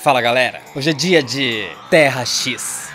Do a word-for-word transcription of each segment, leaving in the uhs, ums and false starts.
Fala galera, hoje é dia de Terra X.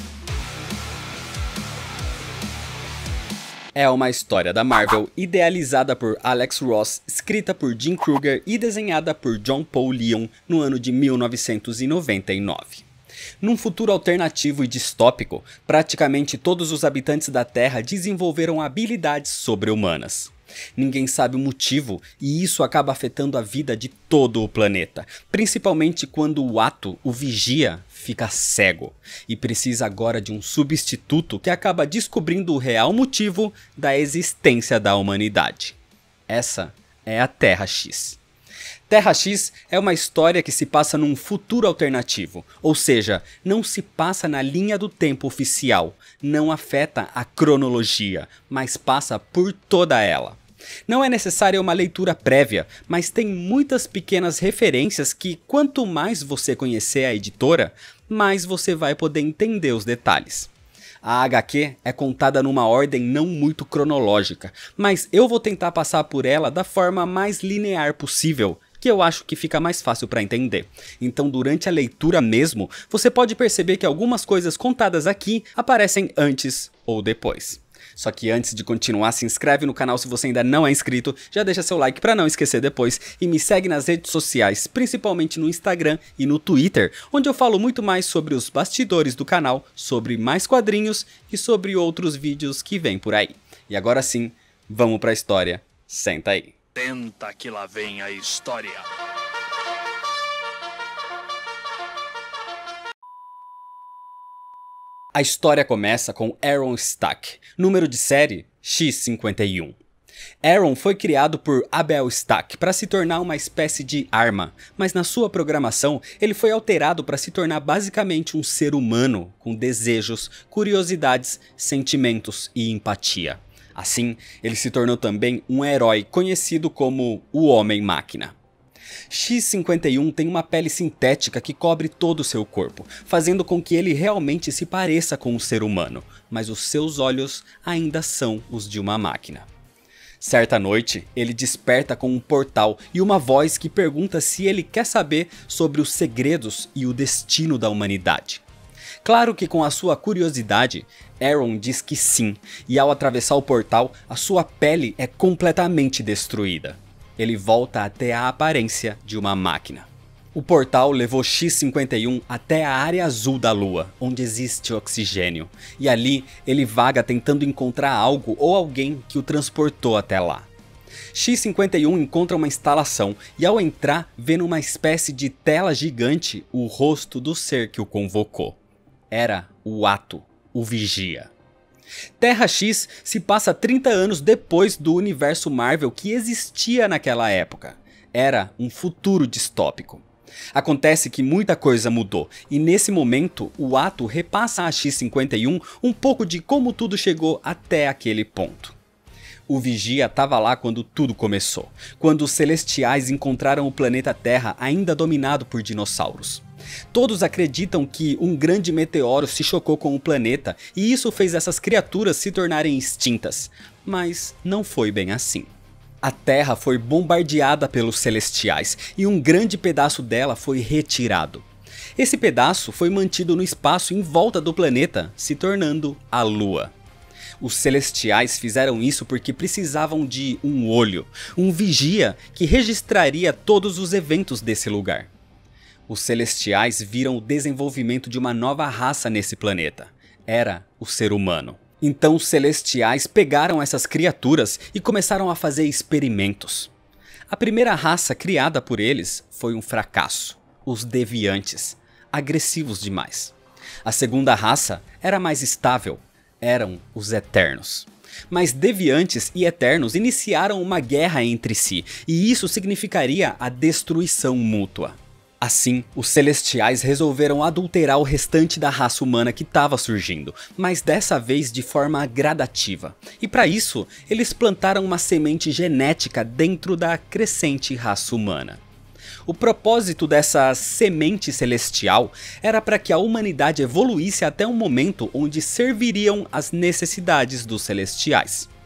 É uma história da Marvel idealizada por Alex Ross, escrita por Jim Krueger e desenhada por John Paul Leon no ano de mil novecentos e noventa e nove. Num futuro alternativo e distópico, praticamente todos os habitantes da Terra desenvolveram habilidades sobre-humanas. Ninguém sabe o motivo e isso acaba afetando a vida de todo o planeta, principalmente quando o Ato, o Vigia, fica cego e precisa agora de um substituto que acaba descobrindo o real motivo da existência da humanidade. Essa é a Terra X. Terra X é uma história que se passa num futuro alternativo, ou seja, não se passa na linha do tempo oficial, não afeta a cronologia, mas passa por toda ela. Não é necessária uma leitura prévia, mas tem muitas pequenas referências que, quanto mais você conhecer a editora, mais você vai poder entender os detalhes. A agá quê é contada numa ordem não muito cronológica, mas eu vou tentar passar por ela da forma mais linear possível, que eu acho que fica mais fácil para entender. Então durante a leitura mesmo, você pode perceber que algumas coisas contadas aqui aparecem antes ou depois. Só que antes de continuar, se inscreve no canal se você ainda não é inscrito, já deixa seu like para não esquecer depois e me segue nas redes sociais, principalmente no Instagram e no Twitter, onde eu falo muito mais sobre os bastidores do canal, sobre mais quadrinhos e sobre outros vídeos que vêm por aí. E agora sim, vamos para a história, senta aí. Tenta que lá vem a história. A história começa com Aaron Stack, número de série X cinquenta e um. Aaron foi criado por Abel Stack para se tornar uma espécie de arma, mas na sua programação ele foi alterado para se tornar basicamente um ser humano com desejos, curiosidades, sentimentos e empatia. Assim, ele se tornou também um herói conhecido como o Homem-Máquina. X cinquenta e um tem uma pele sintética que cobre todo o seu corpo, fazendo com que ele realmente se pareça com um ser humano, mas os seus olhos ainda são os de uma máquina. Certa noite, ele desperta com um portal e uma voz que pergunta se ele quer saber sobre os segredos e o destino da humanidade. Claro que com a sua curiosidade, Aaron diz que sim, e ao atravessar o portal, a sua pele é completamente destruída. Ele volta até a aparência de uma máquina. O portal levou X cinquenta e um até a área azul da Lua, onde existe oxigênio, e ali ele vaga tentando encontrar algo ou alguém que o transportou até lá. X cinquenta e um encontra uma instalação e ao entrar vê numa espécie de tela gigante o rosto do ser que o convocou. Era o Ato, o Vigia. Terra X se passa trinta anos depois do universo Marvel que existia naquela época. Era um futuro distópico. Acontece que muita coisa mudou e nesse momento o Ato repassa a X cinquenta e um um pouco de como tudo chegou até aquele ponto. O Vigia estava lá quando tudo começou, quando os Celestiais encontraram o planeta Terra ainda dominado por dinossauros. Todos acreditam que um grande meteoro se chocou com o planeta e isso fez essas criaturas se tornarem extintas, mas não foi bem assim. A Terra foi bombardeada pelos Celestiais e um grande pedaço dela foi retirado. Esse pedaço foi mantido no espaço em volta do planeta, se tornando a Lua. Os Celestiais fizeram isso porque precisavam de um olho, um vigia que registraria todos os eventos desse lugar. Os Celestiais viram o desenvolvimento de uma nova raça nesse planeta. Era o ser humano. Então os Celestiais pegaram essas criaturas e começaram a fazer experimentos. A primeira raça criada por eles foi um fracasso. Os Deviantes, agressivos demais. A segunda raça era mais estável. Eram os Eternos. Mas Deviantes e Eternos iniciaram uma guerra entre si, e isso significaria a destruição mútua. Assim, os Celestiais resolveram adulterar o restante da raça humana que estava surgindo, mas dessa vez de forma gradativa. E para isso, eles plantaram uma semente genética dentro da crescente raça humana. O propósito dessa semente celestial era para que a humanidade evoluísse até um momento onde serviriam às necessidades dos Celestiais.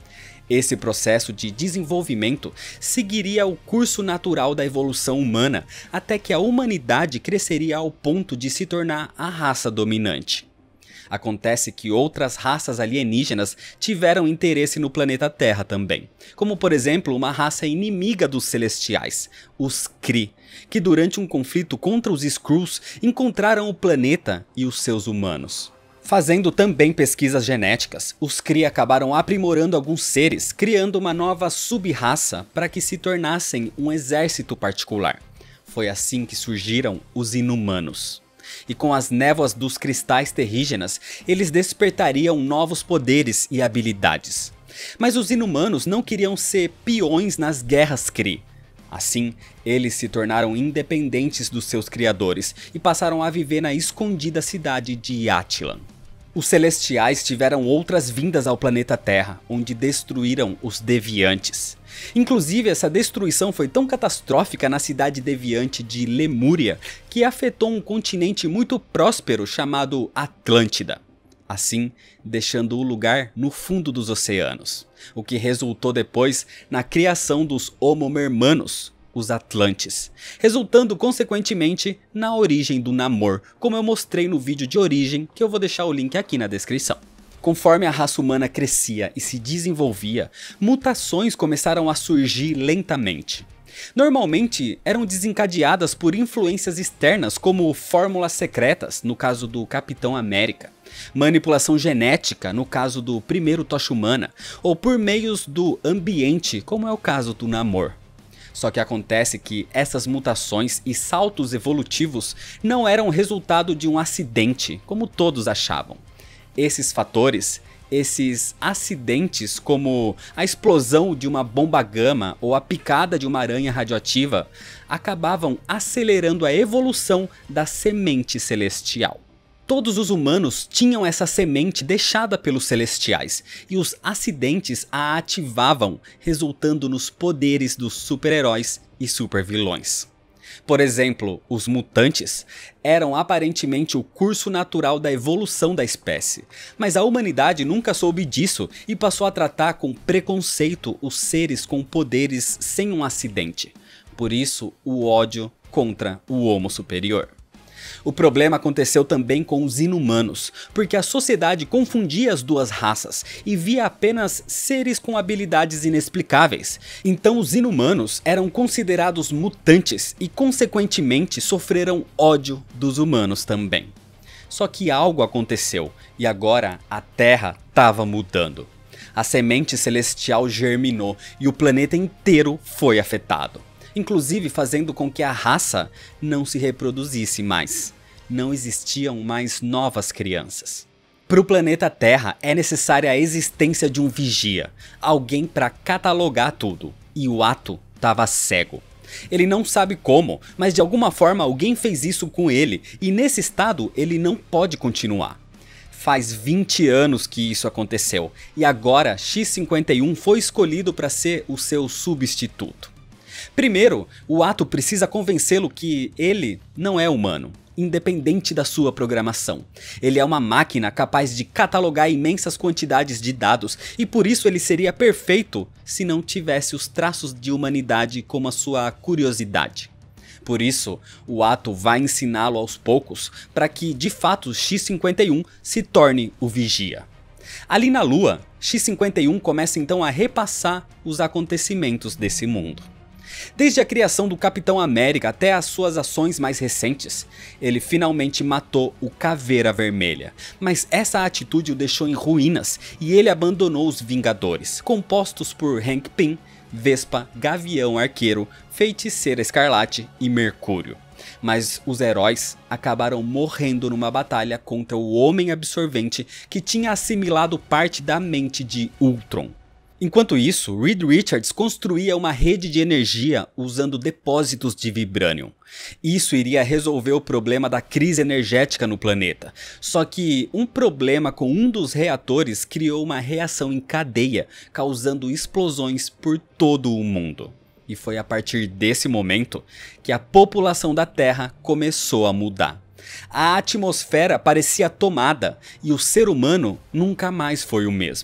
Esse processo de desenvolvimento seguiria o curso natural da evolução humana até que a humanidade cresceria ao ponto de se tornar a raça dominante. Acontece que outras raças alienígenas tiveram interesse no planeta Terra também, como por exemplo uma raça inimiga dos Celestiais, os Kree, que durante um conflito contra os Skrulls encontraram o planeta e os seus humanos. Fazendo também pesquisas genéticas, os Kree acabaram aprimorando alguns seres, criando uma nova sub-raça para que se tornassem um exército particular. Foi assim que surgiram os Inumanos. E com as névoas dos cristais terrígenas, eles despertariam novos poderes e habilidades. Mas os Inumanos não queriam ser peões nas guerras Kree. Assim, eles se tornaram independentes dos seus criadores e passaram a viver na escondida cidade de Attilan. Os Celestiais tiveram outras vindas ao planeta Terra, onde destruíram os Deviantes. Inclusive, essa destruição foi tão catastrófica na cidade deviante de Lemúria que afetou um continente muito próspero chamado Atlântida, assim deixando o lugar no fundo dos oceanos, o que resultou depois na criação dos Homo Mermanos, os Atlantes, resultando consequentemente na origem do Namor, como eu mostrei no vídeo de origem, que eu vou deixar o link aqui na descrição. Conforme a raça humana crescia e se desenvolvia, mutações começaram a surgir lentamente. Normalmente eram desencadeadas por influências externas como fórmulas secretas, no caso do Capitão América, manipulação genética, no caso do primeiro Tocha Humana, ou por meios do ambiente, como é o caso do Namor. Só que acontece que essas mutações e saltos evolutivos não eram resultado de um acidente, como todos achavam. Esses fatores, esses acidentes como a explosão de uma bomba gama ou a picada de uma aranha radioativa, acabavam acelerando a evolução da semente celestial. Todos os humanos tinham essa semente deixada pelos Celestiais, e os acidentes a ativavam, resultando nos poderes dos super-heróis e super-vilões. Por exemplo, os mutantes eram aparentemente o curso natural da evolução da espécie, mas a humanidade nunca soube disso e passou a tratar com preconceito os seres com poderes sem um acidente. Por isso, o ódio contra o Homo superior. O problema aconteceu também com os Inumanos, porque a sociedade confundia as duas raças e via apenas seres com habilidades inexplicáveis. Então os Inumanos eram considerados mutantes e consequentemente sofreram ódio dos humanos também. Só que algo aconteceu e agora a Terra estava mudando. A semente celestial germinou e o planeta inteiro foi afetado, inclusive fazendo com que a raça não se reproduzisse mais. Não existiam mais novas crianças. Para o planeta Terra é necessária a existência de um vigia, alguém para catalogar tudo, e o Atto estava cego. Ele não sabe como, mas de alguma forma alguém fez isso com ele, e nesse estado ele não pode continuar. Faz vinte anos que isso aconteceu, e agora X cinquenta e um foi escolhido para ser o seu substituto. Primeiro, o Atto precisa convencê-lo que ele não é humano, independente da sua programação. Ele é uma máquina capaz de catalogar imensas quantidades de dados e por isso ele seria perfeito se não tivesse os traços de humanidade como a sua curiosidade. Por isso, o Atto vai ensiná-lo aos poucos para que de fato X cinquenta e um se torne o vigia. Ali na Lua, X cinquenta e um começa então a repassar os acontecimentos desse mundo. Desde a criação do Capitão América até as suas ações mais recentes, ele finalmente matou o Caveira Vermelha, mas essa atitude o deixou em ruínas e ele abandonou os Vingadores, compostos por Hank Pym, Vespa, Gavião Arqueiro, Feiticeira Escarlate e Mercúrio. Mas os heróis acabaram morrendo numa batalha contra o Homem Absorvente que tinha assimilado parte da mente de Ultron. Enquanto isso, Reed Richards construía uma rede de energia usando depósitos de Vibranium. Isso iria resolver o problema da crise energética no planeta. Só que um problema com um dos reatores criou uma reação em cadeia, causando explosões por todo o mundo. E foi a partir desse momento que a população da Terra começou a mudar. A atmosfera parecia tomada e o ser humano nunca mais foi o mesmo.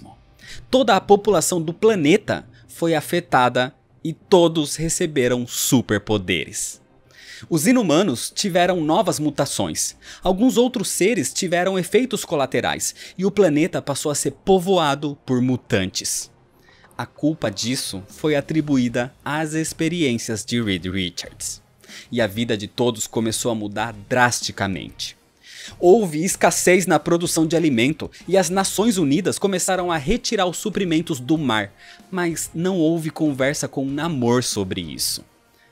Toda a população do planeta foi afetada e todos receberam superpoderes. Os inumanos tiveram novas mutações, alguns outros seres tiveram efeitos colaterais e o planeta passou a ser povoado por mutantes. A culpa disso foi atribuída às experiências de Reed Richards. E a vida de todos começou a mudar drasticamente. Houve escassez na produção de alimento e as Nações Unidas começaram a retirar os suprimentos do mar, mas não houve conversa com Namor sobre isso.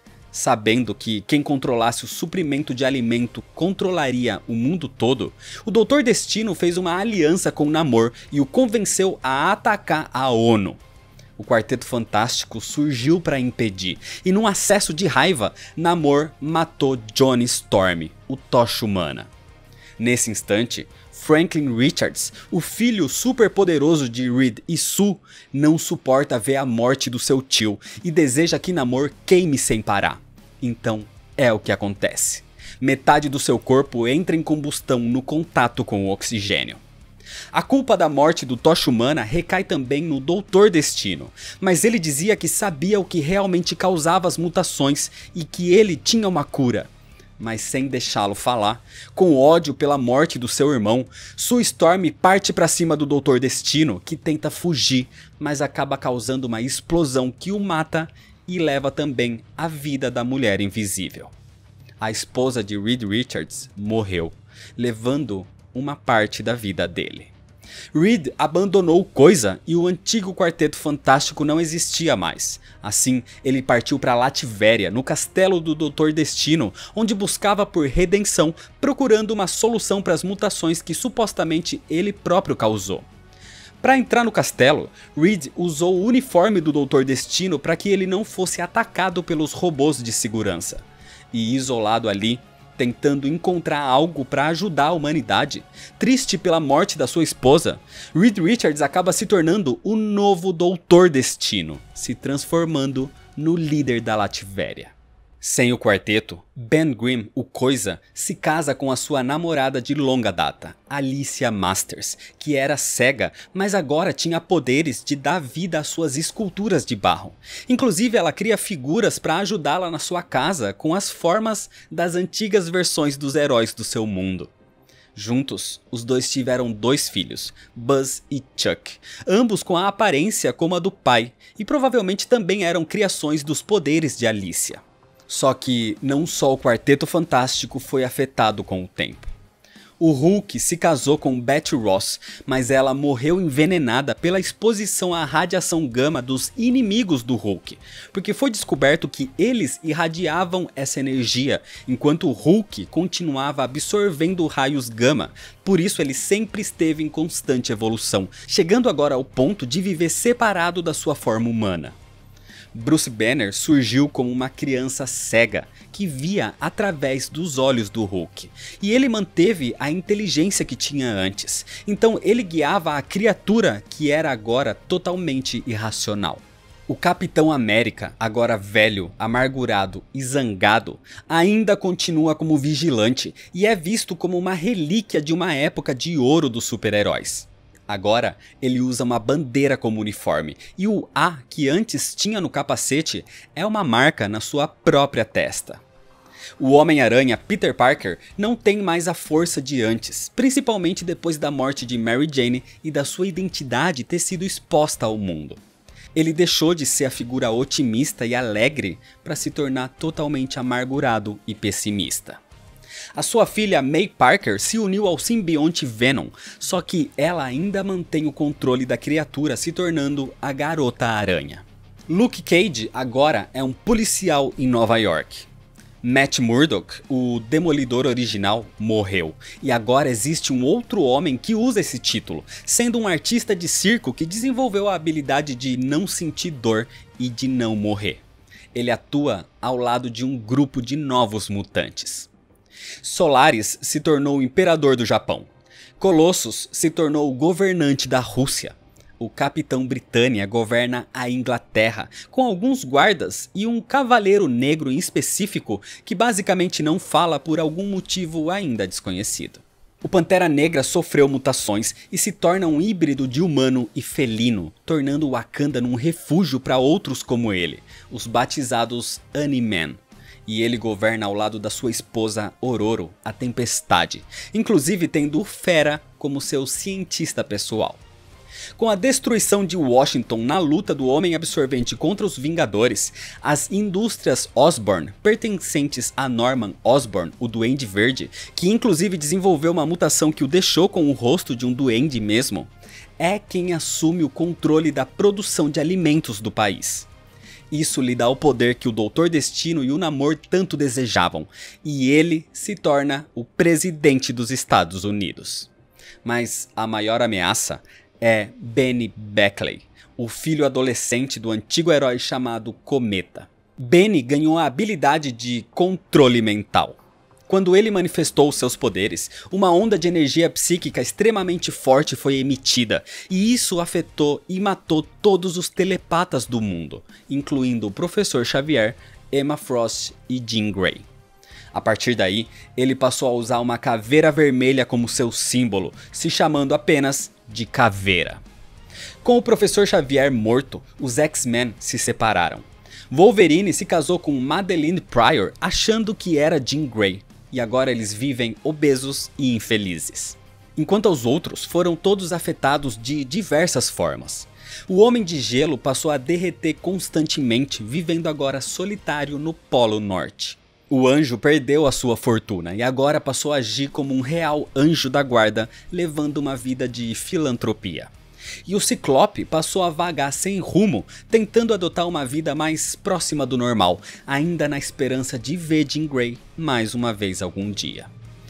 Sabendo que quem controlasse o suprimento de alimento controlaria o mundo todo, o doutor Destino fez uma aliança com Namor e o convenceu a atacar a ONU. O Quarteto Fantástico surgiu para impedir, e num acesso de raiva, Namor matou Johnny Storm, o Tocha Humana. Nesse instante, Franklin Richards, o filho superpoderoso de Reed e Sue, não suporta ver a morte do seu tio e deseja que Namor queime sem parar. Então, é o que acontece. Metade do seu corpo entra em combustão no contato com o oxigênio. A culpa da morte do Tocha Humana recai também no doutor Destino, mas ele dizia que sabia o que realmente causava as mutações e que ele tinha uma cura. Mas sem deixá-lo falar, com ódio pela morte do seu irmão, Sue Storm parte para cima do doutor Destino, que tenta fugir, mas acaba causando uma explosão que o mata e leva também a vida da Mulher Invisível. A esposa de Reed Richards morreu, levando uma parte da vida dele. Reed abandonou Coisa e o antigo Quarteto Fantástico não existia mais. Assim, ele partiu para Latvéria, no castelo do doutor Destino, onde buscava por redenção, procurando uma solução para as mutações que supostamente ele próprio causou. Para entrar no castelo, Reed usou o uniforme do doutor Destino para que ele não fosse atacado pelos robôs de segurança. E isolado ali, tentando encontrar algo para ajudar a humanidade, triste pela morte da sua esposa, Reed Richards acaba se tornando o novo doutor Destino, se transformando no líder da Latvéria. Sem o quarteto, Ben Grimm, o Coisa, se casa com a sua namorada de longa data, Alicia Masters, que era cega, mas agora tinha poderes de dar vida às suas esculturas de barro. Inclusive, ela cria figuras para ajudá-la na sua casa com as formas das antigas versões dos heróis do seu mundo. Juntos, os dois tiveram dois filhos, Buzz e Chuck, ambos com a aparência como a do pai, e provavelmente também eram criações dos poderes de Alicia. Só que não só o Quarteto Fantástico foi afetado com o tempo. O Hulk se casou com Betty Ross, mas ela morreu envenenada pela exposição à radiação gama dos inimigos do Hulk, porque foi descoberto que eles irradiavam essa energia, enquanto o Hulk continuava absorvendo raios gama, por isso ele sempre esteve em constante evolução, chegando agora ao ponto de viver separado da sua forma humana. Bruce Banner surgiu como uma criança cega, que via através dos olhos do Hulk, e ele manteve a inteligência que tinha antes, então ele guiava a criatura que era agora totalmente irracional. O Capitão América, agora velho, amargurado e zangado, ainda continua como vigilante e é visto como uma relíquia de uma época de ouro dos super-heróis. Agora, ele usa uma bandeira como uniforme, e o A que antes tinha no capacete é uma marca na sua própria testa. O Homem-Aranha Peter Parker não tem mais a força de antes, principalmente depois da morte de Mary Jane e da sua identidade ter sido exposta ao mundo. Ele deixou de ser a figura otimista e alegre para se tornar totalmente amargurado e pessimista. A sua filha May Parker se uniu ao simbionte Venom, só que ela ainda mantém o controle da criatura, se tornando a Garota Aranha. Luke Cage agora é um policial em Nova York. Matt Murdock, o Demolidor original, morreu, e agora existe um outro homem que usa esse título, sendo um artista de circo que desenvolveu a habilidade de não sentir dor e de não morrer. Ele atua ao lado de um grupo de novos mutantes. Solaris se tornou o imperador do Japão. Colossus se tornou o governante da Rússia. O Capitão Britânia governa a Inglaterra, com alguns guardas e um cavaleiro negro em específico que basicamente não fala por algum motivo ainda desconhecido. O Pantera Negra sofreu mutações e se torna um híbrido de humano e felino, tornando Wakanda num refúgio para outros como ele, os batizados Ani-Man. E ele governa ao lado da sua esposa Ororo, a Tempestade, inclusive tendo o Fera como seu cientista pessoal. Com a destruição de Washington na luta do Homem Absorvente contra os Vingadores, as indústrias Osborn, pertencentes a Norman Osborn, o Duende Verde, que inclusive desenvolveu uma mutação que o deixou com o rosto de um duende mesmo, é quem assume o controle da produção de alimentos do país. Isso lhe dá o poder que o Doutor Destino e o Namor tanto desejavam, e ele se torna o presidente dos Estados Unidos. Mas a maior ameaça é Benny Beckley, o filho adolescente do antigo herói chamado Cometa. Benny ganhou a habilidade de controle mental. Quando ele manifestou seus poderes, uma onda de energia psíquica extremamente forte foi emitida, e isso afetou e matou todos os telepatas do mundo, incluindo o Professor Xavier, Emma Frost e Jean Grey. A partir daí, ele passou a usar uma caveira vermelha como seu símbolo, se chamando apenas de Caveira. Com o Professor Xavier morto, os X-Men se separaram. Wolverine se casou com Madeline Pryor achando que era Jean Grey, e agora eles vivem obesos e infelizes. Enquanto os outros foram todos afetados de diversas formas. O Homem de Gelo passou a derreter constantemente, vivendo agora solitário no Polo Norte. O Anjo perdeu a sua fortuna e agora passou a agir como um real anjo da guarda, levando uma vida de filantropia. E o Ciclope passou a vagar sem rumo, tentando adotar uma vida mais próxima do normal, ainda na esperança de ver Jean Grey mais uma vez algum dia.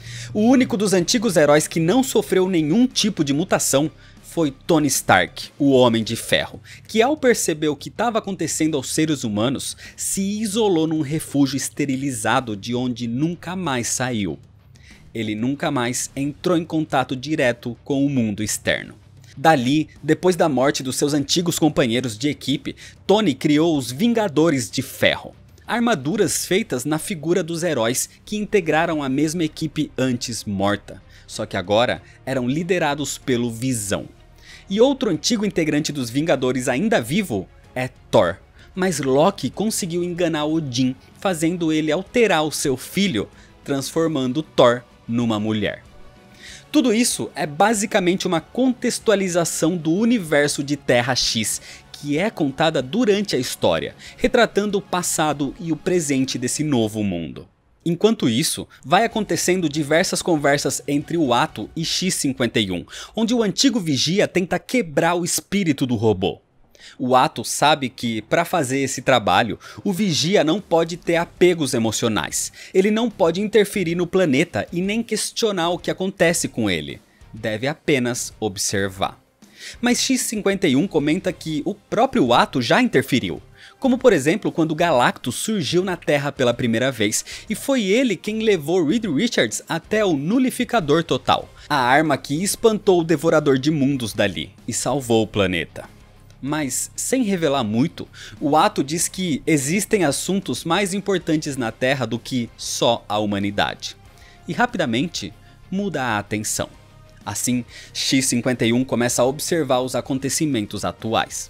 O único dos antigos heróis que não sofreu nenhum tipo de mutação foi Tony Stark, o Homem de Ferro, que ao perceber o que estava acontecendo aos seres humanos, se isolou num refúgio esterilizado de onde nunca mais saiu. Ele nunca mais entrou em contato direto com o mundo externo. Dali, depois da morte dos seus antigos companheiros de equipe, Tony criou os Vingadores de Ferro. Armaduras feitas na figura dos heróis que integraram a mesma equipe antes morta, só que agora eram liderados pelo Visão. E outro antigo integrante dos Vingadores ainda vivo é Thor, mas Loki conseguiu enganar Odin, fazendo ele alterar o seu filho, transformando Thor numa mulher. Tudo isso é basicamente uma contextualização do universo de Terra X, que é contada durante a história, retratando o passado e o presente desse novo mundo. Enquanto isso, vai acontecendo diversas conversas entre o Ato e X cinquenta e um, onde o antigo Vigia tenta quebrar o espírito do robô. O Ato sabe que, para fazer esse trabalho, o Vigia não pode ter apegos emocionais. Ele não pode interferir no planeta e nem questionar o que acontece com ele. Deve apenas observar. Mas X cinquenta e um comenta que o próprio Ato já interferiu. Como por exemplo quando Galactus surgiu na Terra pela primeira vez, e foi ele quem levou Reed Richards até o Nulificador Total, a arma que espantou o Devorador de Mundos dali e salvou o planeta. Mas, sem revelar muito, o Ato diz que existem assuntos mais importantes na Terra do que só a humanidade. E rapidamente muda a atenção. Assim, X cinquenta e um começa a observar os acontecimentos atuais.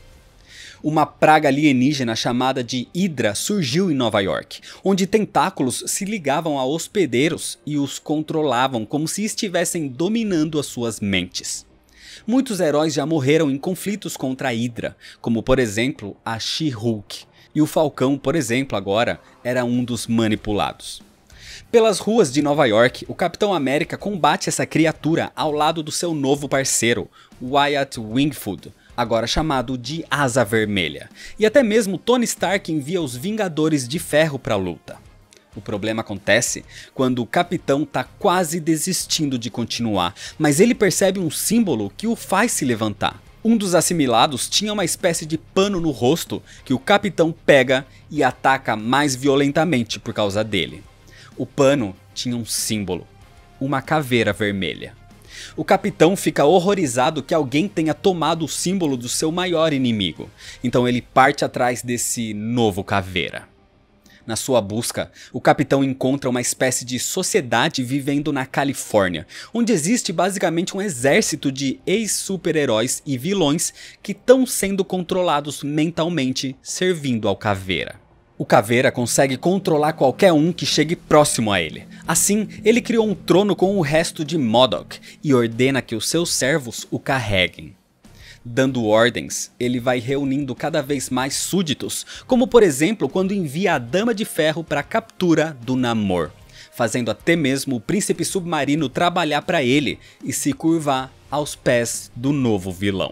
Uma praga alienígena chamada de Hydra surgiu em Nova York, onde tentáculos se ligavam a hospedeiros e os controlavam como se estivessem dominando as suas mentes. Muitos heróis já morreram em conflitos contra a Hydra, como por exemplo a She-Hulk, e o Falcão, por exemplo, agora era um dos manipulados. Pelas ruas de Nova York, o Capitão América combate essa criatura ao lado do seu novo parceiro, Wyatt Wingfoot, agora chamado de Asa Vermelha, e até mesmo Tony Stark envia os Vingadores de Ferro para a luta. O problema acontece quando o Capitão tá quase desistindo de continuar, mas ele percebe um símbolo que o faz se levantar. Um dos assimilados tinha uma espécie de pano no rosto que o Capitão pega e ataca mais violentamente por causa dele. O pano tinha um símbolo, uma caveira vermelha. O Capitão fica horrorizado que alguém tenha tomado o símbolo do seu maior inimigo, então ele parte atrás desse novo caveira. Na sua busca, o capitão encontra uma espécie de sociedade vivendo na Califórnia, onde existe basicamente um exército de ex-super-heróis e vilões que estão sendo controlados mentalmente, servindo ao Caveira. O Caveira consegue controlar qualquer um que chegue próximo a ele. Assim, ele criou um trono com o resto de M O D O K e ordena que os seus servos o carreguem. Dando ordens, ele vai reunindo cada vez mais súditos, como por exemplo quando envia a Dama de Ferro para a captura do Namor, fazendo até mesmo o príncipe submarino trabalhar para ele e se curvar aos pés do novo vilão.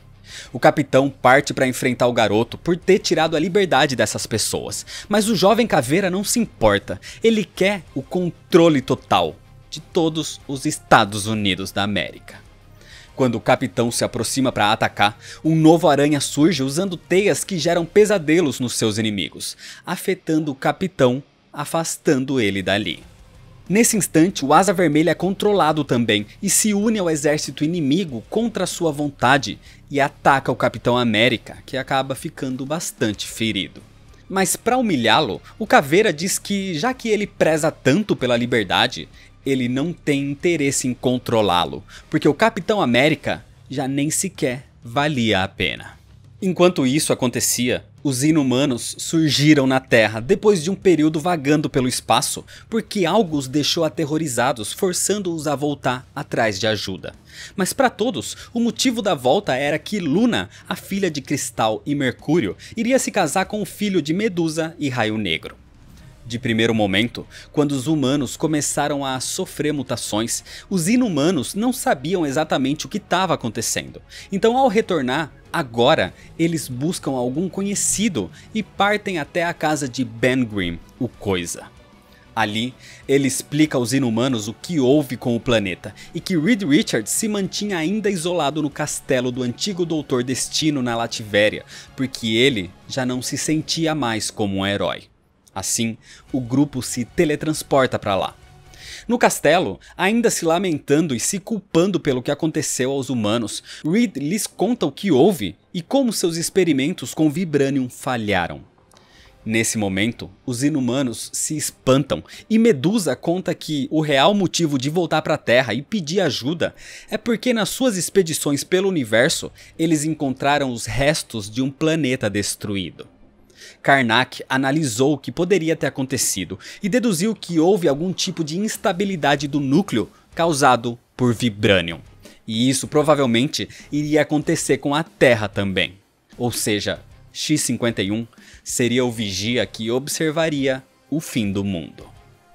O capitão parte para enfrentar o garoto por ter tirado a liberdade dessas pessoas, mas o jovem Caveira não se importa, ele quer o controle total de todos os Estados Unidos da América. Quando o capitão se aproxima para atacar, um novo aranha surge usando teias que geram pesadelos nos seus inimigos, afetando o capitão, afastando ele dali. Nesse instante, o Asa Vermelha é controlado também e se une ao exército inimigo contra sua vontade e ataca o Capitão América, que acaba ficando bastante ferido. Mas para humilhá-lo, o Caveira diz que já que ele preza tanto pela liberdade, ele não tem interesse em controlá-lo, porque o Capitão América já nem sequer valia a pena. Enquanto isso acontecia, os Inumanos surgiram na Terra depois de um período vagando pelo espaço, porque algo os deixou aterrorizados, forçando-os a voltar atrás de ajuda. Mas para todos, o motivo da volta era que Luna, a filha de Cristal e Mercúrio, iria se casar com o filho de Medusa e Raio Negro. De primeiro momento, quando os humanos começaram a sofrer mutações, os inumanos não sabiam exatamente o que estava acontecendo. Então, ao retornar, agora eles buscam algum conhecido e partem até a casa de Ben Grimm, o Coisa. Ali, ele explica aos inumanos o que houve com o planeta e que Reed Richards se mantinha ainda isolado no castelo do antigo Doutor Destino na Lativéria, porque ele já não se sentia mais como um herói. Assim, o grupo se teletransporta para lá. No castelo, ainda se lamentando e se culpando pelo que aconteceu aos humanos, Reed lhes conta o que houve e como seus experimentos com Vibranium falharam. Nesse momento, os inumanos se espantam e Medusa conta que o real motivo de voltar para a Terra e pedir ajuda é porque nas suas expedições pelo universo, eles encontraram os restos de um planeta destruído. Karnak analisou o que poderia ter acontecido e deduziu que houve algum tipo de instabilidade do núcleo causado por Vibranium. E isso provavelmente iria acontecer com a Terra também. Ou seja, X cinquenta e um seria o vigia que observaria o fim do mundo.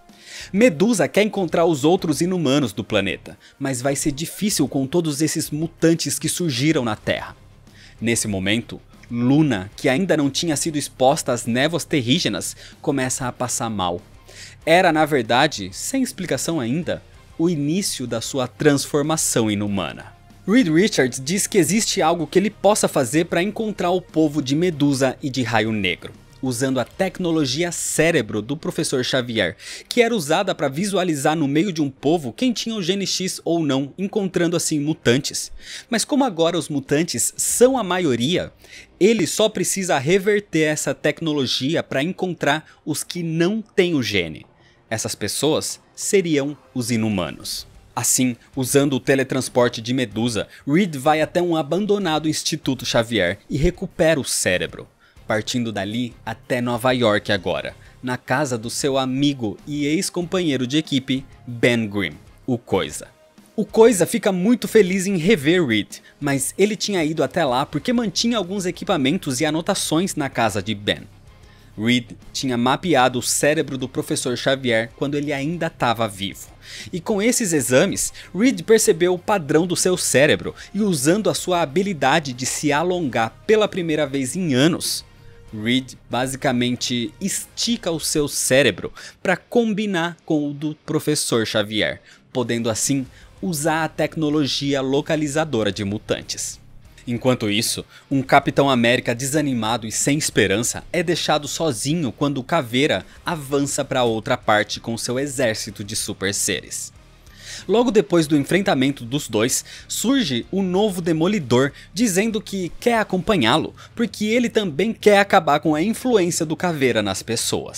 Medusa quer encontrar os outros inumanos do planeta, mas vai ser difícil com todos esses mutantes que surgiram na Terra. Nesse momento, Luna, que ainda não tinha sido exposta às névoas terrígenas, começa a passar mal. Era, na verdade, sem explicação ainda, o início da sua transformação inumana. Reed Richards diz que existe algo que ele possa fazer para encontrar o povo de Medusa e de Raio Negro, usando a tecnologia cérebro do professor Xavier, que era usada para visualizar no meio de um povo quem tinha o gene X ou não, encontrando assim mutantes. Mas como agora os mutantes são a maioria, ele só precisa reverter essa tecnologia para encontrar os que não têm o gene. Essas pessoas seriam os inumanos. Assim, usando o teletransporte de Medusa, Reed vai até um abandonado Instituto Xavier e recupera o cérebro, partindo dali até Nova York agora, na casa do seu amigo e ex-companheiro de equipe, Ben Grimm, o Coisa. O Coisa fica muito feliz em rever Reed, mas ele tinha ido até lá porque mantinha alguns equipamentos e anotações na casa de Ben. Reed tinha mapeado o cérebro do professor Xavier quando ele ainda estava vivo. E com esses exames, Reed percebeu o padrão do seu cérebro e, usando a sua habilidade de se alongar pela primeira vez em anos, Reed basicamente estica o seu cérebro para combinar com o do professor Xavier, podendo assim usar a tecnologia localizadora de mutantes. Enquanto isso, um Capitão América desanimado e sem esperança é deixado sozinho quando o Caveira avança para outra parte com seu exército de super seres. Logo depois do enfrentamento dos dois, surge o novo Demolidor dizendo que quer acompanhá-lo, porque ele também quer acabar com a influência do Caveira nas pessoas.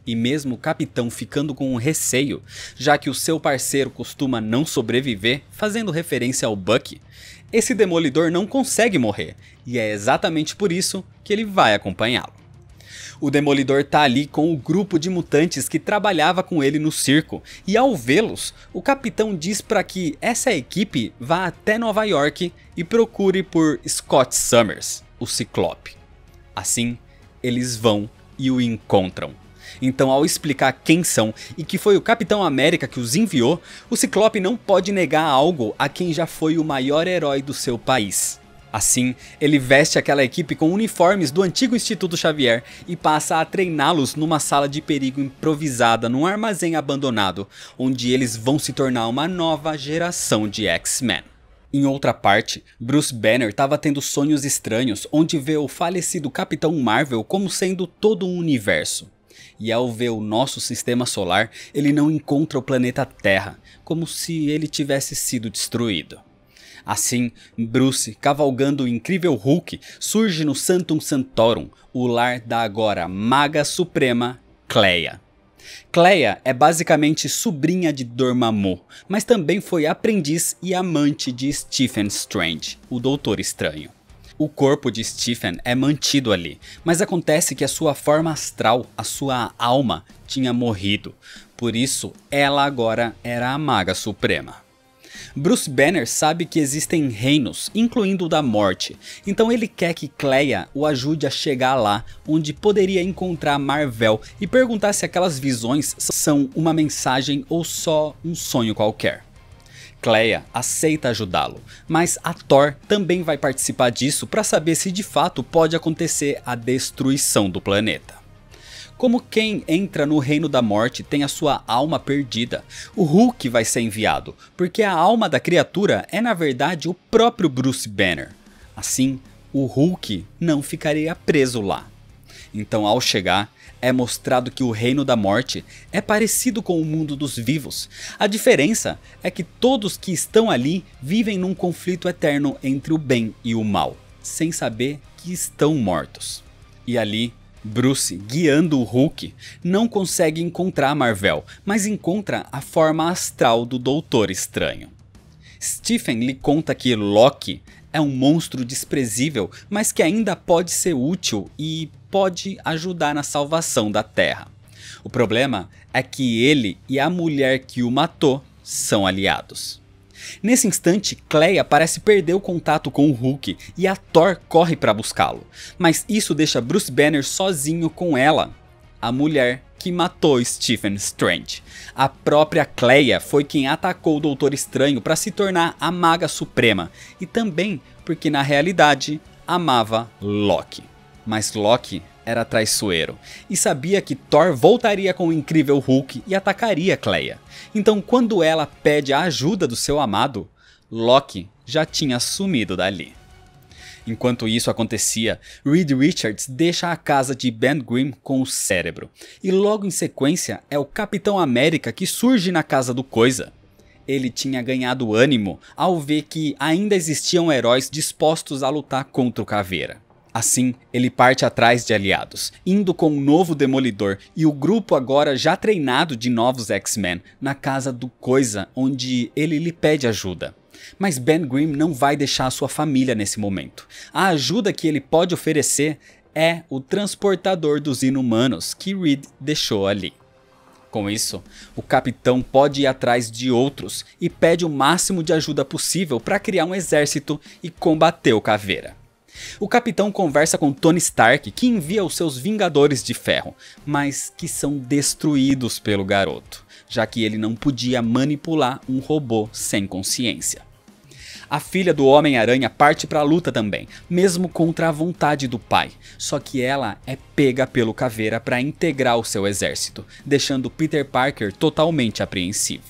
E mesmo o capitão ficando com um receio, já que o seu parceiro costuma não sobreviver, fazendo referência ao Bucky, esse Demolidor não consegue morrer, e é exatamente por isso que ele vai acompanhá-lo. O Demolidor tá ali com o grupo de mutantes que trabalhava com ele no circo, e ao vê-los, o capitão diz para que essa equipe vá até Nova York e procure por Scott Summers, o Ciclope. Assim, eles vão e o encontram. Então, ao explicar quem são e que foi o Capitão América que os enviou, o Ciclope não pode negar algo a quem já foi o maior herói do seu país. Assim, ele veste aquela equipe com uniformes do antigo Instituto Xavier e passa a treiná-los numa sala de perigo improvisada num armazém abandonado, onde eles vão se tornar uma nova geração de X-Men. Em outra parte, Bruce Banner estava tendo sonhos estranhos, onde vê o falecido Capitão Marvel como sendo todo um universo. E ao ver o nosso sistema solar, ele não encontra o planeta Terra, como se ele tivesse sido destruído. Assim, Bruce, cavalgando o incrível Hulk, surge no Santum Santorum, o lar da agora Maga Suprema, Cleia. Cleia é basicamente sobrinha de Dormammu, mas também foi aprendiz e amante de Stephen Strange, o Doutor Estranho. O corpo de Stephen é mantido ali, mas acontece que a sua forma astral, a sua alma, tinha morrido. Por isso, ela agora era a Maga Suprema. Bruce Banner sabe que existem reinos, incluindo o da morte, então ele quer que Cleia o ajude a chegar lá, onde poderia encontrar Mar-Vell e perguntar se aquelas visões são uma mensagem ou só um sonho qualquer. Cleia aceita ajudá-lo, mas a Thor também vai participar disso para saber se de fato pode acontecer a destruição do planeta. Como quem entra no reino da morte tem a sua alma perdida, o Hulk vai ser enviado, porque a alma da criatura é na verdade o próprio Bruce Banner. Assim, o Hulk não ficaria preso lá. Então, ao chegar, é mostrado que o reino da morte é parecido com o mundo dos vivos. A diferença é que todos que estão ali vivem num conflito eterno entre o bem e o mal, sem saber que estão mortos. E ali, Bruce, guiando o Hulk, não consegue encontrar Mar-Vell, mas encontra a forma astral do Doutor Estranho. Stephen lhe conta que Loki é um monstro desprezível, mas que ainda pode ser útil e pode ajudar na salvação da Terra. O problema é que ele e a mulher que o matou são aliados. Nesse instante, Cleia parece perder o contato com o Hulk e a Thor corre para buscá-lo, mas isso deixa Bruce Banner sozinho com ela, a mulher que matou Stephen Strange. A própria Cleia foi quem atacou o Doutor Estranho para se tornar a Maga Suprema, e também porque na realidade amava Loki. Mas Loki era traiçoeiro e sabia que Thor voltaria com o incrível Hulk e atacaria Cleia. Então, quando ela pede a ajuda do seu amado, Loki já tinha sumido dali. Enquanto isso acontecia, Reed Richards deixa a casa de Ben Grimm com o cérebro, e logo em sequência é o Capitão América que surge na casa do Coisa. Ele tinha ganhado ânimo ao ver que ainda existiam heróis dispostos a lutar contra o Caveira. Assim, ele parte atrás de aliados, indo com um novo Demolidor e o grupo agora já treinado de novos X-Men na casa do Coisa, onde ele lhe pede ajuda. Mas Ben Grimm não vai deixar a sua família nesse momento. A ajuda que ele pode oferecer é o transportador dos inumanos que Reed deixou ali. Com isso, o capitão pode ir atrás de outros e pede o máximo de ajuda possível para criar um exército e combater o Caveira. O capitão conversa com Tony Stark, que envia os seus Vingadores de Ferro, mas que são destruídos pelo garoto, já que ele não podia manipular um robô sem consciência. A filha do Homem-Aranha parte para a luta também, mesmo contra a vontade do pai, só que ela é pega pelo Caveira para integrar o seu exército, deixando Peter Parker totalmente apreensivo.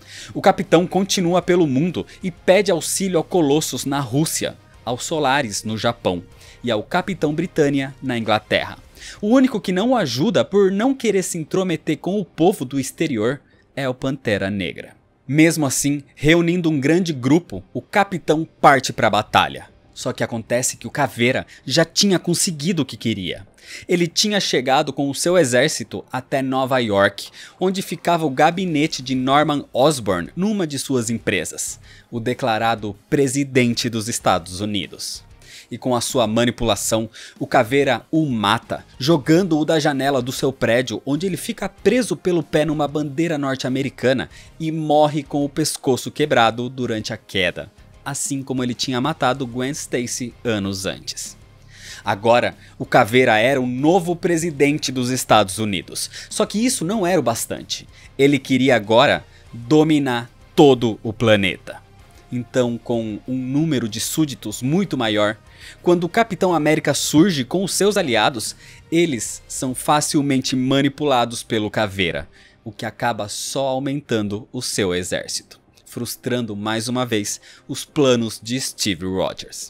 O capitão continua pelo mundo e pede auxílio ao Colossus na Rússia, ao Solaris no Japão e ao Capitão Britânia na Inglaterra. O único que não o ajuda por não querer se intrometer com o povo do exterior é o Pantera Negra. Mesmo assim, reunindo um grande grupo, o capitão parte para a batalha. Só que acontece que o Caveira já tinha conseguido o que queria. Ele tinha chegado com o seu exército até Nova York, onde ficava o gabinete de Norman Osborn numa de suas empresas, o declarado presidente dos Estados Unidos. E com a sua manipulação, o Caveira o mata, jogando-o da janela do seu prédio, onde ele fica preso pelo pé numa bandeira norte-americana e morre com o pescoço quebrado durante a queda, assim como ele tinha matado Gwen Stacy anos antes. Agora, o Caveira era o novo presidente dos Estados Unidos, só que isso não era o bastante. Ele queria agora dominar todo o planeta. Então, com um número de súditos muito maior, quando o Capitão América surge com os seus aliados, eles são facilmente manipulados pelo Caveira, o que acaba só aumentando o seu exército, frustrando mais uma vez os planos de Steve Rogers.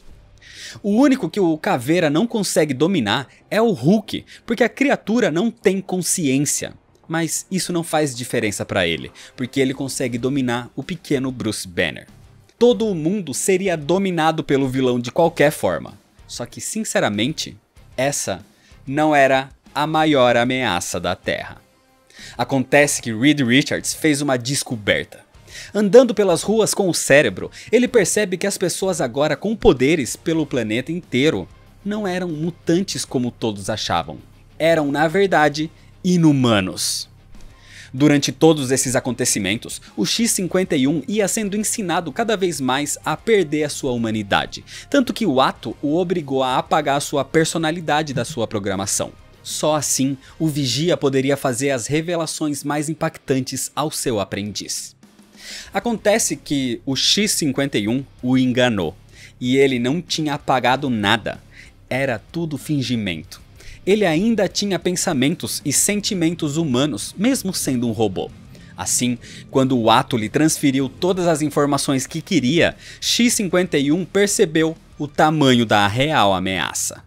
O único que o Caveira não consegue dominar é o Hulk, porque a criatura não tem consciência. Mas isso não faz diferença para ele, porque ele consegue dominar o pequeno Bruce Banner. Todo o mundo seria dominado pelo vilão de qualquer forma. Só que, sinceramente, essa não era a maior ameaça da Terra. Acontece que Reed Richards fez uma descoberta. Andando pelas ruas com o cérebro, ele percebe que as pessoas agora com poderes pelo planeta inteiro não eram mutantes como todos achavam. Eram, na verdade, inumanos. Durante todos esses acontecimentos, o X cinquenta e um ia sendo ensinado cada vez mais a perder a sua humanidade, tanto que o ato o obrigou a apagar a sua personalidade da sua programação. Só assim, o Vigia poderia fazer as revelações mais impactantes ao seu aprendiz. Acontece que o X cinquenta e um o enganou, e ele não tinha apagado nada, era tudo fingimento. Ele ainda tinha pensamentos e sentimentos humanos, mesmo sendo um robô. Assim, quando o ato lhe transferiu todas as informações que queria, X cinquenta e um percebeu o tamanho da real ameaça.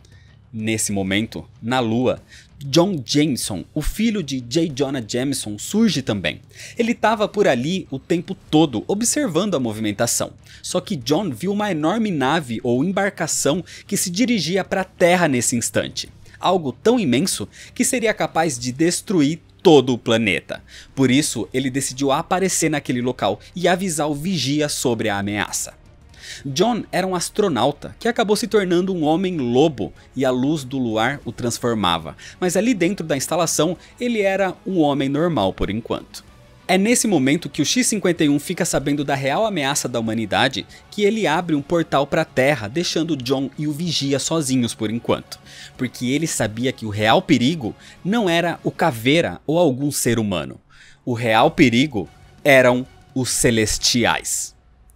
Nesse momento, na Lua, John Jameson, o filho de J. Jonah Jameson, surge também. Ele estava por ali o tempo todo observando a movimentação. Só que John viu uma enorme nave ou embarcação que se dirigia para a Terra nesse instante. Algo tão imenso que seria capaz de destruir todo o planeta. Por isso, ele decidiu aparecer naquele local e avisar o Vigia sobre a ameaça. John era um astronauta que acabou se tornando um homem-lobo e a luz do luar o transformava, mas ali dentro da instalação ele era um homem normal por enquanto. É nesse momento que o X cinquenta e um fica sabendo da real ameaça da humanidade que ele abre um portal para a Terra, deixando John e o Vigia sozinhos por enquanto, porque ele sabia que o real perigo não era o Caveira ou algum ser humano. O real perigo eram os Celestiais.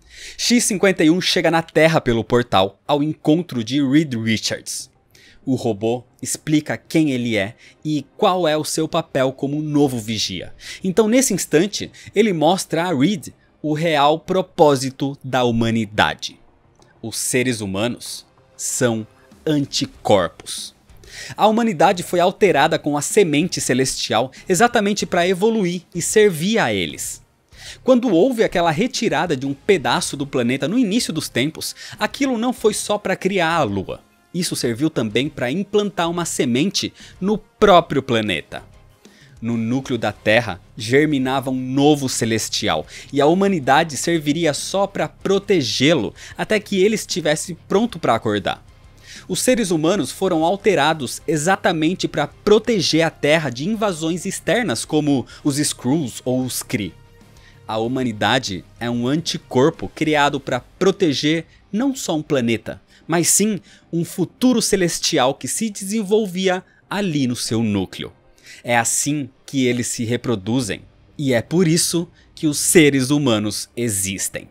X cinquenta e um chega na Terra pelo portal ao encontro de Reed Richards. O robô explica quem ele é e qual é o seu papel como novo Vigia. Então nesse instante ele mostra a Reed o real propósito da humanidade. Os seres humanos são anticorpos. A humanidade foi alterada com a semente celestial exatamente para evoluir e servir a eles. Quando houve aquela retirada de um pedaço do planeta no início dos tempos, aquilo não foi só para criar a Lua. Isso serviu também para implantar uma semente no próprio planeta. No núcleo da Terra germinava um novo celestial e a humanidade serviria só para protegê-lo até que ele estivesse pronto para acordar. Os seres humanos foram alterados exatamente para proteger a Terra de invasões externas como os Skrulls ou os Kree. A humanidade é um anticorpo criado para proteger não só um planeta, mas sim um futuro celestial que se desenvolvia ali no seu núcleo. É assim que eles se reproduzem, e é por isso que os seres humanos existem.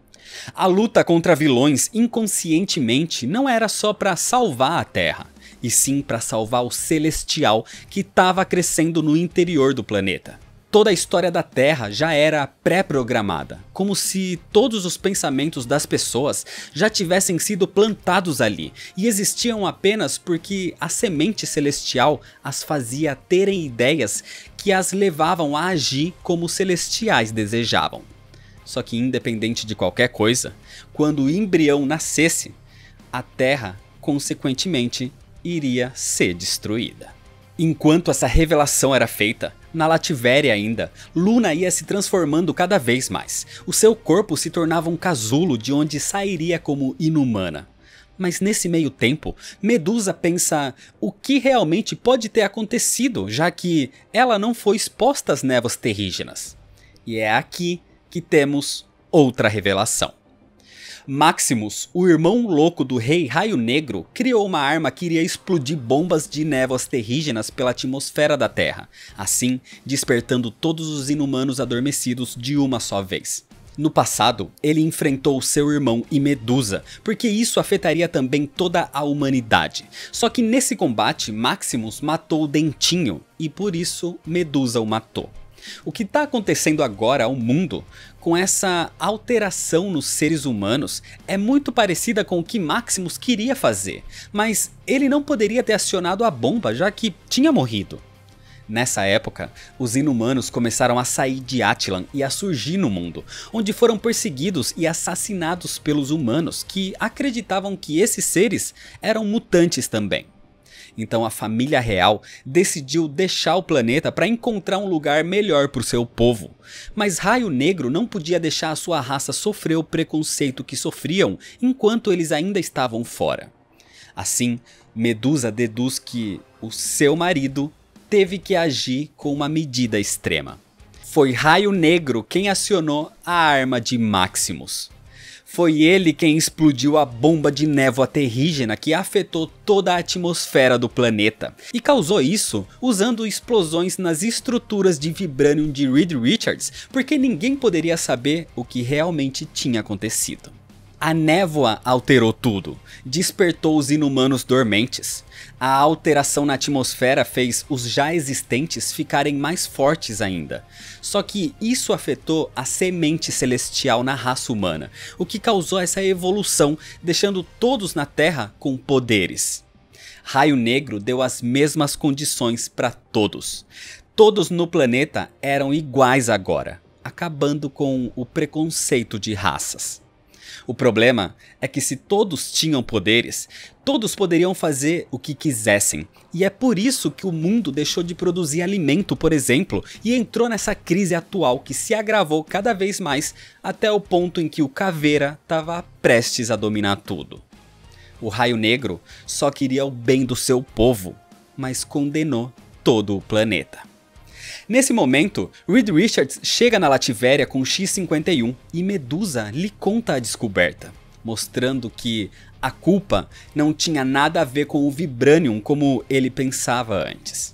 A luta contra vilões inconscientemente não era só para salvar a Terra, e sim para salvar o celestial que estava crescendo no interior do planeta. Toda a história da Terra já era pré-programada, como se todos os pensamentos das pessoas já tivessem sido plantados ali e existiam apenas porque a semente celestial as fazia terem ideias que as levavam a agir como os celestiais desejavam. Só que independente de qualquer coisa, quando o embrião nascesse, a Terra, consequentemente, iria ser destruída. Enquanto essa revelação era feita, na Lativéria ainda, Luna ia se transformando cada vez mais. O seu corpo se tornava um casulo de onde sairia como inumana. Mas nesse meio tempo, Medusa pensa o que realmente pode ter acontecido, já que ela não foi exposta às névoas terrígenas. E é aqui que temos outra revelação. Maximus, o irmão louco do rei Raio Negro, criou uma arma que iria explodir bombas de névoas terrígenas pela atmosfera da Terra, assim despertando todos os inumanos adormecidos de uma só vez. No passado, ele enfrentou seu irmão e Medusa, porque isso afetaria também toda a humanidade. Só que nesse combate, Maximus matou o Dentinho, e por isso Medusa o matou. O que está acontecendo agora ao mundo, com essa alteração nos seres humanos, é muito parecida com o que Maximus queria fazer, mas ele não poderia ter acionado a bomba, já que tinha morrido. Nessa época, os inumanos começaram a sair de Attilan e a surgir no mundo, onde foram perseguidos e assassinados pelos humanos, que acreditavam que esses seres eram mutantes também. Então a família real decidiu deixar o planeta para encontrar um lugar melhor para o seu povo. Mas Raio Negro não podia deixar a sua raça sofrer o preconceito que sofriam enquanto eles ainda estavam fora. Assim, Medusa deduz que o seu marido teve que agir com uma medida extrema. Foi Raio Negro quem acionou a arma de Maximus. Foi ele quem explodiu a bomba de névoa terrígena que afetou toda a atmosfera do planeta, e causou isso usando explosões nas estruturas de Vibranium de Reed Richards, porque ninguém poderia saber o que realmente tinha acontecido. A névoa alterou tudo, despertou os inumanos dormentes. A alteração na atmosfera fez os já existentes ficarem mais fortes ainda. Só que isso afetou a semente celestial na raça humana, o que causou essa evolução, deixando todos na Terra com poderes. Raio Negro deu as mesmas condições para todos. Todos no planeta eram iguais agora, acabando com o preconceito de raças. O problema é que se todos tinham poderes, todos poderiam fazer o que quisessem. E é por isso que o mundo deixou de produzir alimento, por exemplo, e entrou nessa crise atual que se agravou cada vez mais até o ponto em que o Caveira estava prestes a dominar tudo. O Raio Negro só queria o bem do seu povo, mas condenou todo o planeta. Nesse momento, Reed Richards chega na Lativéria com X cinquenta e um e Medusa lhe conta a descoberta, mostrando que a culpa não tinha nada a ver com o Vibranium como ele pensava antes.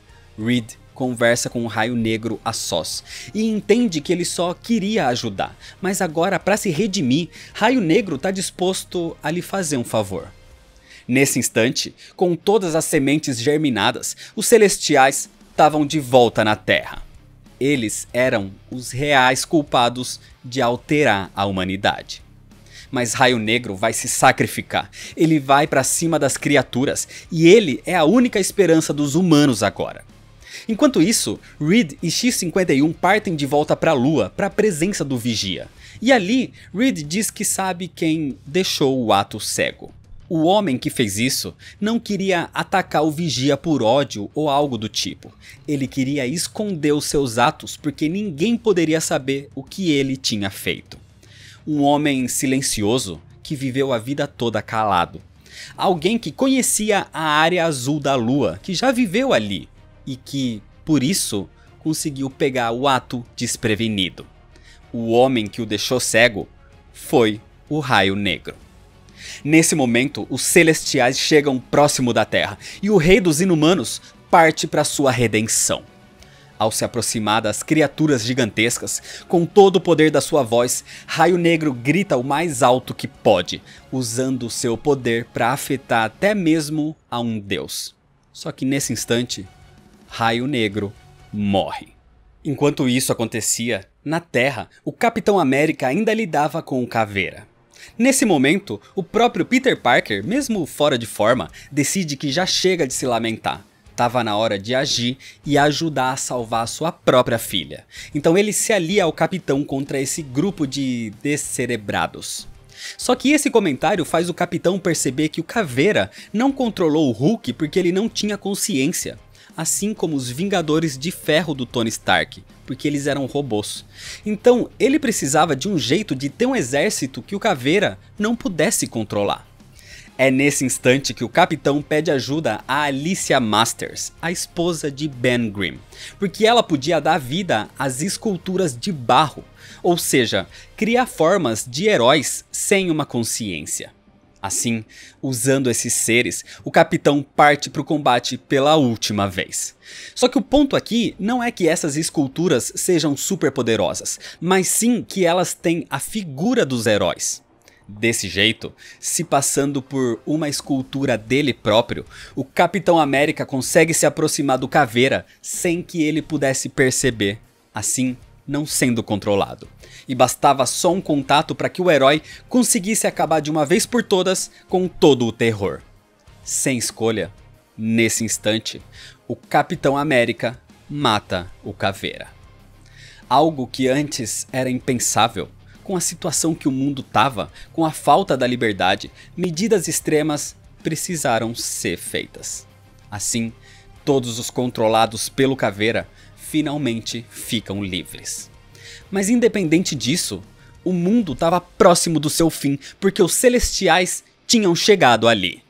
Reed conversa com o Raio Negro a sós e entende que ele só queria ajudar, mas agora, para se redimir, Raio Negro está disposto a lhe fazer um favor. Nesse instante, com todas as sementes germinadas, os Celestiais estavam de volta na Terra. Eles eram os reais culpados de alterar a humanidade. Mas Raio Negro vai se sacrificar, ele vai para cima das criaturas e ele é a única esperança dos humanos agora. Enquanto isso, Reed e X cinquenta e um partem de volta para a Lua, para a presença do Vigia. E ali, Reed diz que sabe quem deixou o ato cego. O homem que fez isso não queria atacar o Vigia por ódio ou algo do tipo. Ele queria esconder os seus atos porque ninguém poderia saber o que ele tinha feito. Um homem silencioso que viveu a vida toda calado. Alguém que conhecia a área azul da Lua, que já viveu ali e que, por isso, conseguiu pegar o ato desprevenido. O homem que o deixou cego foi o Raio Negro. Nesse momento, os Celestiais chegam próximo da Terra e o Rei dos Inumanos parte para sua redenção. Ao se aproximar das criaturas gigantescas, com todo o poder da sua voz, Raio Negro grita o mais alto que pode, usando seu poder para afetar até mesmo a um deus. Só que nesse instante, Raio Negro morre. Enquanto isso acontecia, na Terra, o Capitão América ainda lidava com o Caveira. Nesse momento, o próprio Peter Parker, mesmo fora de forma, decide que já chega de se lamentar. Tava na hora de agir e ajudar a salvar sua própria filha. Então ele se alia ao Capitão contra esse grupo de descerebrados. Só que esse comentário faz o capitão perceber que o Caveira não controlou o Hulk porque ele não tinha consciência, assim como os Vingadores de Ferro do Tony Stark, porque eles eram robôs. Então ele precisava de um jeito de ter um exército que o Caveira não pudesse controlar. É nesse instante que o capitão pede ajuda a Alicia Masters, a esposa de Ben Grimm, porque ela podia dar vida às esculturas de barro, ou seja, criar formas de heróis sem uma consciência. Assim, usando esses seres, o capitão parte para o combate pela última vez. Só que o ponto aqui não é que essas esculturas sejam super poderosas, mas sim que elas têm a figura dos heróis. Desse jeito, se passando por uma escultura dele próprio, o Capitão América consegue se aproximar do Caveira sem que ele pudesse perceber, assim não sendo controlado. E bastava só um contato para que o herói conseguisse acabar de uma vez por todas com todo o terror. Sem escolha, nesse instante, o Capitão América mata o Caveira. Algo que antes era impensável. Com a situação que o mundo estava, com a falta da liberdade, medidas extremas precisaram ser feitas. Assim, todos os controlados pelo Caveira finalmente ficam livres. Mas independente disso, o mundo estava próximo do seu fim, porque os Celestiais tinham chegado ali.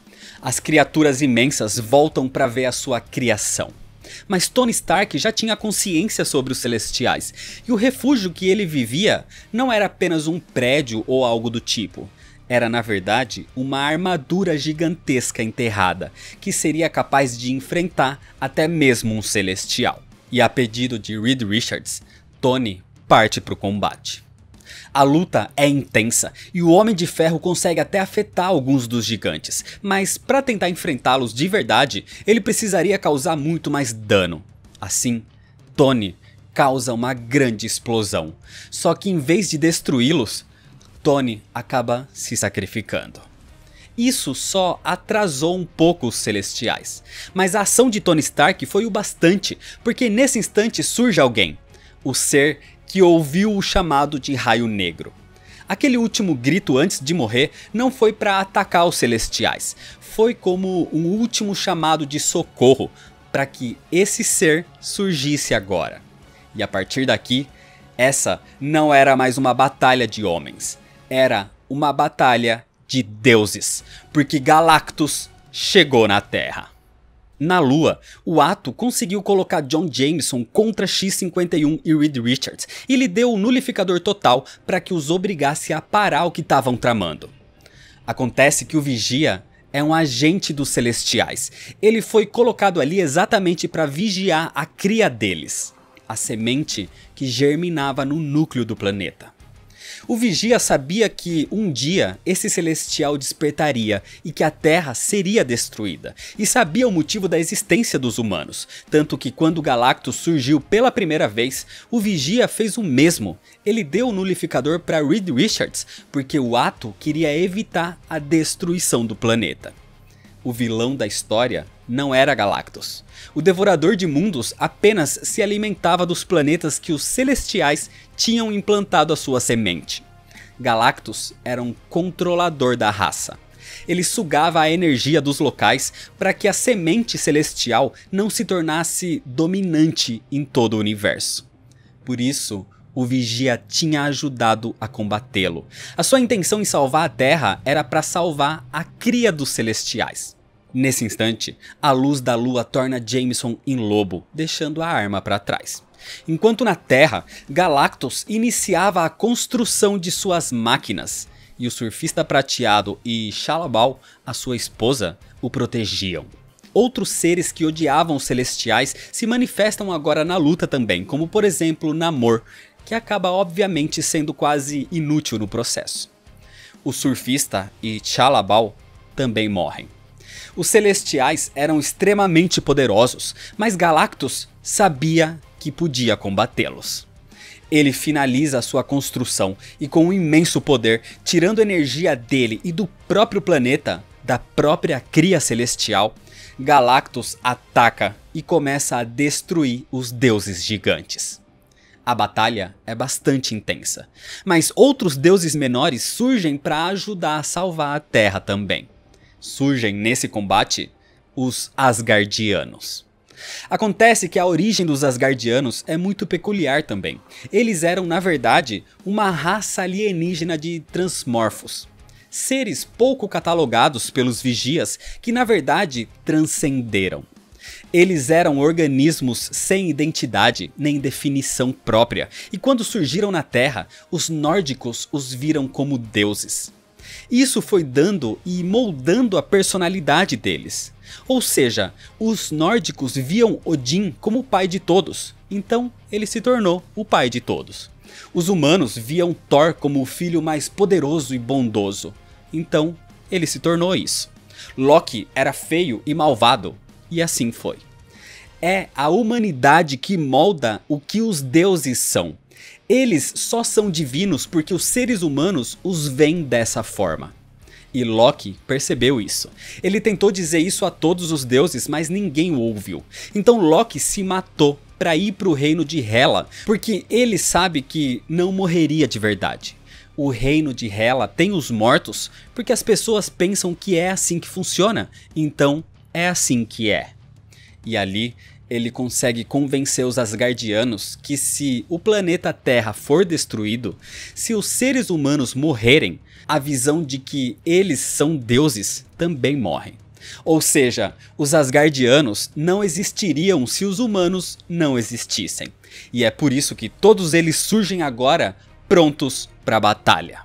As criaturas imensas voltam para ver a sua criação. Mas Tony Stark já tinha consciência sobre os Celestiais, e o refúgio que ele vivia não era apenas um prédio ou algo do tipo. Era na verdade uma armadura gigantesca enterrada, que seria capaz de enfrentar até mesmo um Celestial. E a pedido de Reed Richards, Tony parte para o combate. A luta é intensa e o Homem de Ferro consegue até afetar alguns dos gigantes, mas para tentar enfrentá-los de verdade, ele precisaria causar muito mais dano. Assim, Tony causa uma grande explosão, só que em vez de destruí-los, Tony acaba se sacrificando. Isso só atrasou um pouco os Celestiais, mas a ação de Tony Stark foi o bastante, porque nesse instante surge alguém, o ser que ouviu o chamado de Raio Negro. Aquele último grito antes de morrer não foi para atacar os Celestiais, foi como um último chamado de socorro para que esse ser surgisse agora. E a partir daqui, essa não era mais uma batalha de homens, era uma batalha de deuses, porque Galactus chegou na Terra. Na Lua, o Ato conseguiu colocar John Jameson contra X cinquenta e um e Reed Richards e lhe deu o nulificador total para que os obrigasse a parar o que estavam tramando. Acontece que o Vigia é um agente dos Celestiais. Ele foi colocado ali exatamente para vigiar a cria deles, a semente que germinava no núcleo do planeta. O Vigia sabia que um dia esse Celestial despertaria e que a Terra seria destruída, e sabia o motivo da existência dos humanos, tanto que quando Galactus surgiu pela primeira vez, o Vigia fez o mesmo. Ele deu o nulificador para Reed Richards, porque o Ato queria evitar a destruição do planeta. O vilão da história não era Galactus. O Devorador de Mundos apenas se alimentava dos planetas que os Celestiais tinham implantado a sua semente. Galactus era um controlador da raça. Ele sugava a energia dos locais para que a semente celestial não se tornasse dominante em todo o universo. Por isso, o Vigia tinha ajudado a combatê-lo. A sua intenção em salvar a Terra era para salvar a cria dos Celestiais. Nesse instante, a luz da lua torna Jameson em lobo, deixando a arma para trás. Enquanto na Terra, Galactus iniciava a construção de suas máquinas, e o Surfista Prateado e Shalla-Bal, a sua esposa, o protegiam. Outros seres que odiavam os Celestiais se manifestam agora na luta também, como por exemplo Namor, que acaba obviamente sendo quase inútil no processo. O Surfista e Shalla-Bal também morrem. Os Celestiais eram extremamente poderosos, mas Galactus sabia que podia combatê-los. Ele finaliza a sua construção e com um imenso poder, tirando energia dele e do próprio planeta, da própria cria celestial, Galactus ataca e começa a destruir os deuses gigantes. A batalha é bastante intensa, mas outros deuses menores surgem para ajudar a salvar a Terra também. Surgem nesse combate os Asgardianos. Acontece que a origem dos Asgardianos é muito peculiar também. Eles eram, na verdade, uma raça alienígena de transmorfos. Seres pouco catalogados pelos vigias que, na verdade, transcenderam. Eles eram organismos sem identidade nem definição própria, e quando surgiram na Terra, os nórdicos os viram como deuses. Isso foi dando e moldando a personalidade deles. Ou seja, os nórdicos viam Odin como o pai de todos, então ele se tornou o pai de todos. Os humanos viam Thor como o filho mais poderoso e bondoso, então ele se tornou isso. Loki era feio e malvado, e assim foi. É a humanidade que molda o que os deuses são. Eles só são divinos porque os seres humanos os veem dessa forma. E Loki percebeu isso. Ele tentou dizer isso a todos os deuses, mas ninguém o ouviu. Então Loki se matou para ir para o reino de Hela, porque ele sabe que não morreria de verdade. O reino de Hela tem os mortos porque as pessoas pensam que é assim que funciona, então é assim que é. E ali ele consegue convencer os Asgardianos que se o planeta Terra for destruído, se os seres humanos morrerem, a visão de que eles são deuses também morrem. Ou seja, os Asgardianos não existiriam se os humanos não existissem. E é por isso que todos eles surgem agora prontos para a batalha.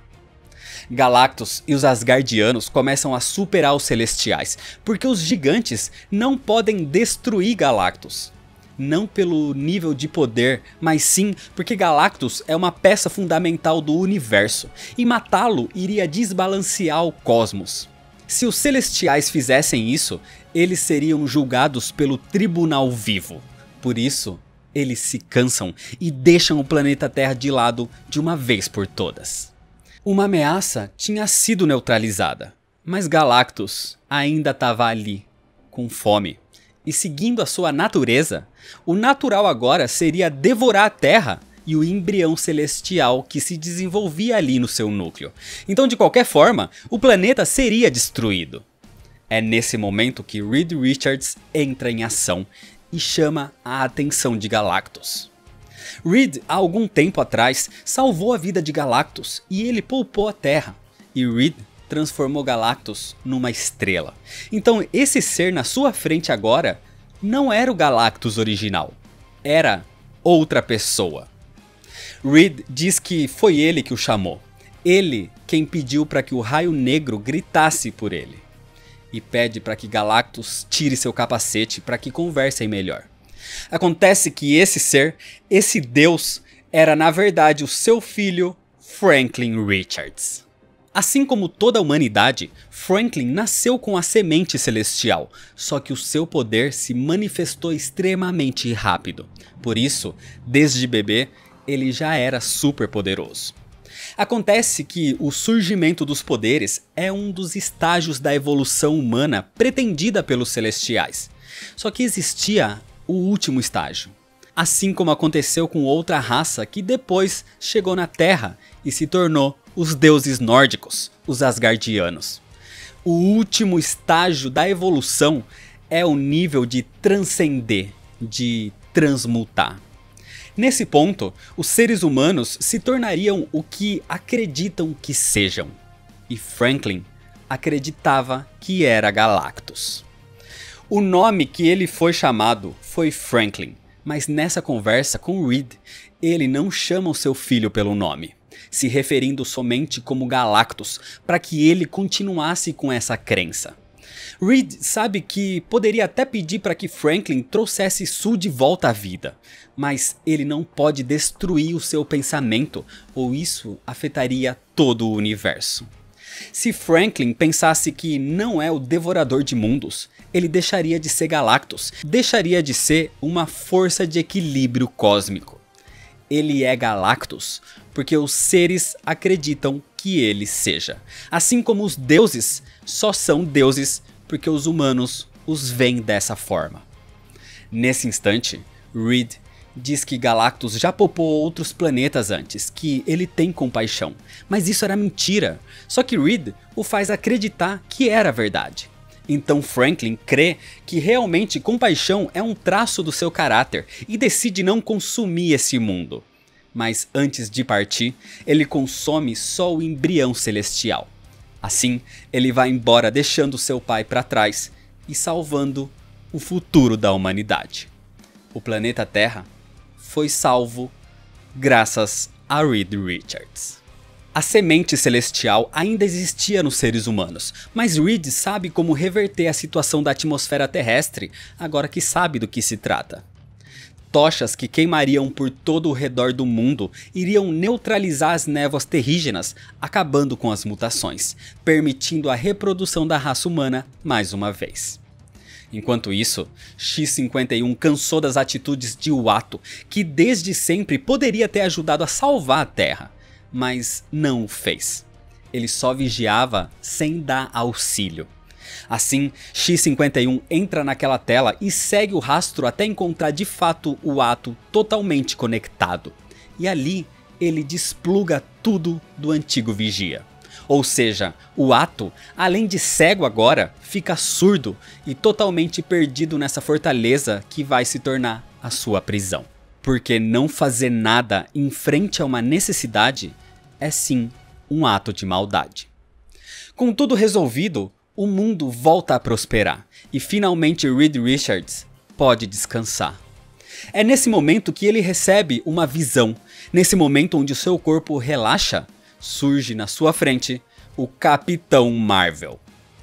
Galactus e os Asgardianos começam a superar os Celestiais, porque os gigantes não podem destruir Galactus. Não pelo nível de poder, mas sim porque Galactus é uma peça fundamental do universo, e matá-lo iria desbalancear o cosmos. Se os Celestiais fizessem isso, eles seriam julgados pelo Tribunal Vivo. Por isso, eles se cansam e deixam o planeta Terra de lado de uma vez por todas. Uma ameaça tinha sido neutralizada, mas Galactus ainda estava ali, com fome. E seguindo a sua natureza, o natural agora seria devorar a Terra e o embrião celestial que se desenvolvia ali no seu núcleo. Então, de qualquer forma, o planeta seria destruído. É nesse momento que Reed Richards entra em ação e chama a atenção de Galactus. Reed, há algum tempo atrás, salvou a vida de Galactus e ele poupou a Terra. E Reed transformou Galactus numa estrela. Então esse ser na sua frente agora não era o Galactus original, era outra pessoa. Reed diz que foi ele que o chamou. Ele quem pediu para que o Raio Negro gritasse por ele. E pede para que Galactus tire seu capacete para que conversem melhor. Acontece que esse ser, esse deus, era na verdade o seu filho, Franklin Richards. Assim como toda a humanidade, Franklin nasceu com a semente celestial, só que o seu poder se manifestou extremamente rápido. Por isso, desde bebê, ele já era super poderoso. Acontece que o surgimento dos poderes é um dos estágios da evolução humana pretendida pelos celestiais. Só que existia o último estágio. Assim como aconteceu com outra raça que depois chegou na Terra e se tornou os deuses nórdicos, os Asgardianos. O último estágio da evolução é o nível de transcender, de transmutar. Nesse ponto, os seres humanos se tornariam o que acreditam que sejam. E Franklin acreditava que era Galactus. O nome que ele foi chamado foi Franklin, mas nessa conversa com Reed, ele não chama o seu filho pelo nome, se referindo somente como Galactus, para que ele continuasse com essa crença. Reed sabe que poderia até pedir para que Franklin trouxesse Sue de volta à vida, mas ele não pode destruir o seu pensamento, ou isso afetaria todo o universo. Se Franklin pensasse que não é o devorador de mundos, ele deixaria de ser Galactus, deixaria de ser uma força de equilíbrio cósmico. Ele é Galactus porque os seres acreditam que ele seja. Assim como os deuses só são deuses porque os humanos os veem dessa forma. Nesse instante, Reed diz que Galactus já popou outros planetas antes, que ele tem compaixão, mas isso era mentira, só que Reed o faz acreditar que era verdade. Então Franklin crê que realmente compaixão é um traço do seu caráter e decide não consumir esse mundo. Mas antes de partir, ele consome só o embrião celestial. Assim, ele vai embora deixando seu pai para trás e salvando o futuro da humanidade. O planeta Terra foi salvo graças a Reed Richards. A semente celestial ainda existia nos seres humanos, mas Reed sabe como reverter a situação da atmosfera terrestre agora que sabe do que se trata. Tochas que queimariam por todo o redor do mundo iriam neutralizar as névoas terrígenas, acabando com as mutações, permitindo a reprodução da raça humana mais uma vez. Enquanto isso, X cinquenta e um cansou das atitudes de Uatu, que desde sempre poderia ter ajudado a salvar a Terra, mas não o fez. Ele só vigiava sem dar auxílio. Assim, X cinquenta e um entra naquela tela e segue o rastro até encontrar de fato o Uatu totalmente conectado. E ali ele despluga tudo do antigo vigia. Ou seja, o Uatu, além de cego agora, fica surdo e totalmente perdido nessa fortaleza que vai se tornar a sua prisão. Porque não fazer nada em frente a uma necessidade é sim um ato de maldade. Com tudo resolvido, o mundo volta a prosperar e finalmente Reed Richards pode descansar. É nesse momento que ele recebe uma visão. Nesse momento onde o seu corpo relaxa, surge na sua frente o Capitão Marvel.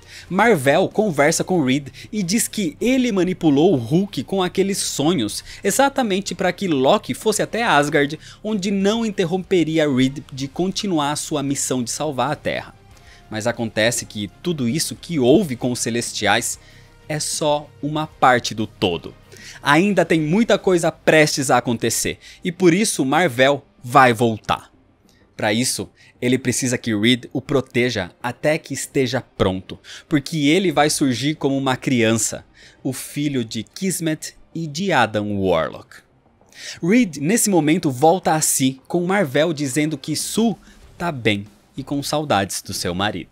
Marvel conversa com Reed e diz que ele manipulou o Hulk com aqueles sonhos exatamente para que Loki fosse até Asgard, onde não interromperia Reed de continuar sua missão de salvar a Terra. Mas acontece que tudo isso que houve com os Celestiais é só uma parte do todo. Ainda tem muita coisa prestes a acontecer e por isso Marvel vai voltar. Para isso, ele precisa que Reed o proteja até que esteja pronto, porque ele vai surgir como uma criança, o filho de Kismet e de Adam Warlock. Reed nesse momento volta a si, com Marvel dizendo que Sue tá bem e com saudades do seu marido.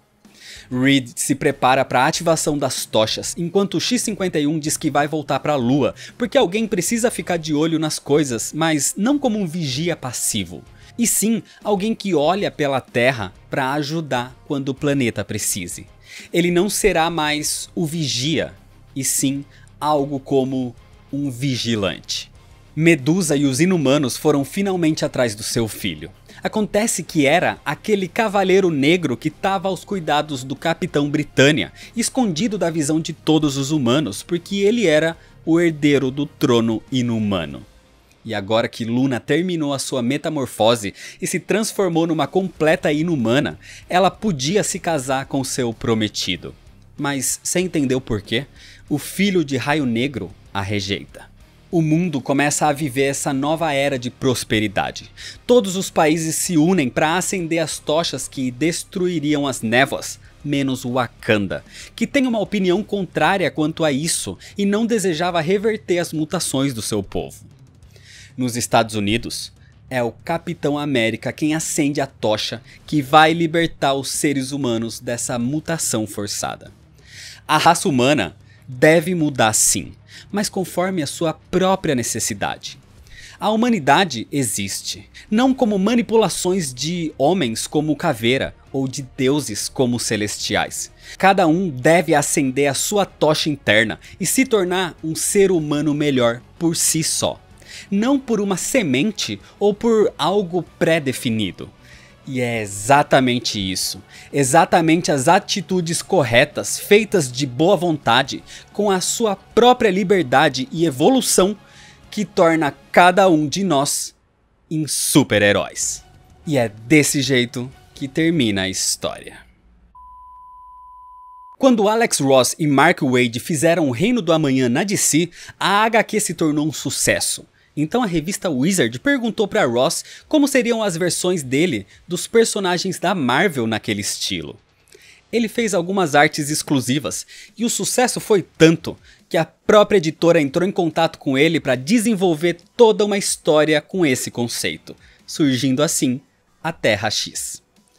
Reed se prepara para a ativação das tochas, enquanto X cinquenta e um diz que vai voltar para a Lua, porque alguém precisa ficar de olho nas coisas, mas não como um vigia passivo. E sim, alguém que olha pela Terra para ajudar quando o planeta precise. Ele não será mais o vigia, e sim algo como um vigilante. Medusa e os Inumanos foram finalmente atrás do seu filho. Acontece que era aquele cavaleiro negro que estava aos cuidados do Capitão Britânia, escondido da visão de todos os humanos, porque ele era o herdeiro do trono inumano. E agora que Luna terminou a sua metamorfose e se transformou numa completa inumana, ela podia se casar com seu prometido. Mas, sem entender o porquê, o filho de Raio Negro a rejeita. O mundo começa a viver essa nova era de prosperidade. Todos os países se unem para acender as tochas que destruiriam as névoas, menos Wakanda, que tem uma opinião contrária quanto a isso e não desejava reverter as mutações do seu povo. Nos Estados Unidos, é o Capitão América quem acende a tocha que vai libertar os seres humanos dessa mutação forçada. A raça humana deve mudar sim, mas conforme a sua própria necessidade. A humanidade existe, não como manipulações de homens como Caveira ou de deuses como celestiais. Cada um deve acender a sua tocha interna e se tornar um ser humano melhor por si só. Não por uma semente ou por algo pré-definido. E é exatamente isso, exatamente as atitudes corretas, feitas de boa vontade, com a sua própria liberdade e evolução, que torna cada um de nós em super-heróis. E é desse jeito que termina a história. Quando Alex Ross e Mark Waid fizeram o Reino do Amanhã na D C, a H Q se tornou um sucesso. Então a revista Wizard perguntou para Ross como seriam as versões dele dos personagens da Marvel naquele estilo. Ele fez algumas artes exclusivas e o sucesso foi tanto que a própria editora entrou em contato com ele para desenvolver toda uma história com esse conceito, surgindo assim a Terra X.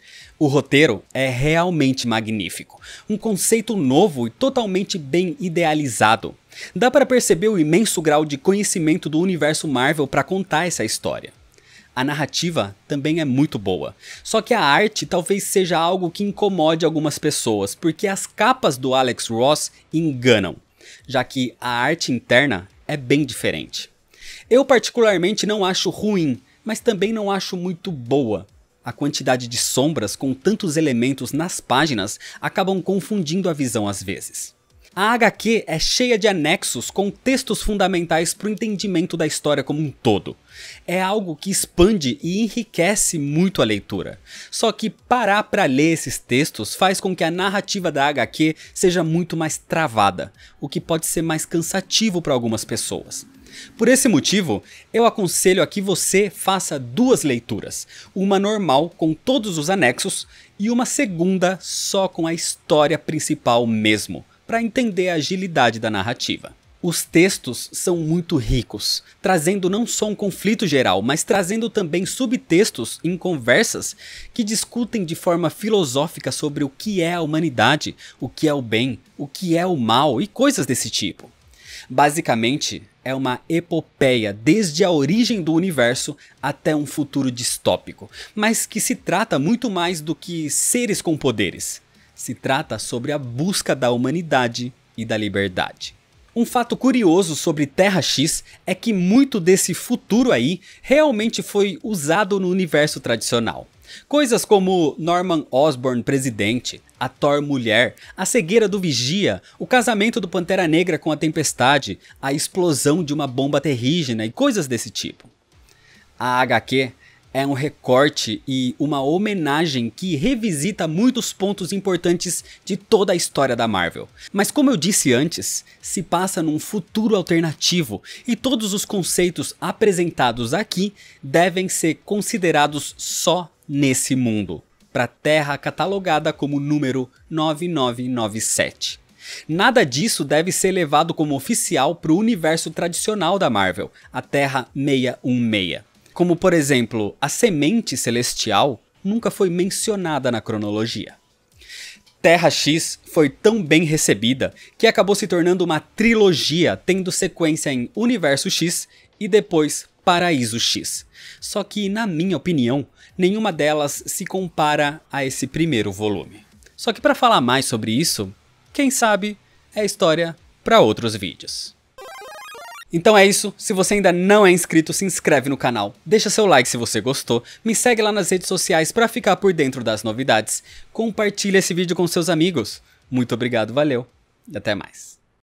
O roteiro é realmente magnífico, um conceito novo e totalmente bem idealizado. Dá para perceber o imenso grau de conhecimento do universo Marvel para contar essa história. A narrativa também é muito boa, só que a arte talvez seja algo que incomode algumas pessoas, porque as capas do Alex Ross enganam, já que a arte interna é bem diferente. Eu particularmente não acho ruim, mas também não acho muito boa. A quantidade de sombras com tantos elementos nas páginas acabam confundindo a visão às vezes. A H Q é cheia de anexos com textos fundamentais para o entendimento da história como um todo. É algo que expande e enriquece muito a leitura. Só que parar para ler esses textos faz com que a narrativa da H Q seja muito mais travada, o que pode ser mais cansativo para algumas pessoas. Por esse motivo, eu aconselho a que você faça duas leituras, uma normal com todos os anexos e uma segunda só com a história principal mesmo, para entender a agilidade da narrativa. Os textos são muito ricos, trazendo não só um conflito geral, mas trazendo também subtextos em conversas que discutem de forma filosófica sobre o que é a humanidade, o que é o bem, o que é o mal e coisas desse tipo. Basicamente, é uma epopeia desde a origem do universo até um futuro distópico, mas que se trata muito mais do que seres com poderes. Se trata sobre a busca da humanidade e da liberdade. Um fato curioso sobre Terra X é que muito desse futuro aí realmente foi usado no universo tradicional. Coisas como Norman Osborn presidente, a Thor mulher, a cegueira do Vigia, o casamento do Pantera Negra com a Tempestade, a explosão de uma bomba terrígena e coisas desse tipo. A H Q é um recorte e uma homenagem que revisita muitos pontos importantes de toda a história da Marvel. Mas como eu disse antes, se passa num futuro alternativo e todos os conceitos apresentados aqui devem ser considerados só nesse mundo, para a Terra catalogada como número nove nove nove sete. Nada disso deve ser levado como oficial para o universo tradicional da Marvel, a Terra seiscentos e dezesseis. Como por exemplo, a Semente Celestial nunca foi mencionada na cronologia. Terra X foi tão bem recebida que acabou se tornando uma trilogia, tendo sequência em Universo X e depois Paraíso X. Só que, na minha opinião, nenhuma delas se compara a esse primeiro volume. Só que para falar mais sobre isso, quem sabe é história para outros vídeos. Então é isso, se você ainda não é inscrito, se inscreve no canal, deixa seu like se você gostou, me segue lá nas redes sociais para ficar por dentro das novidades, compartilha esse vídeo com seus amigos. Muito obrigado, valeu e até mais.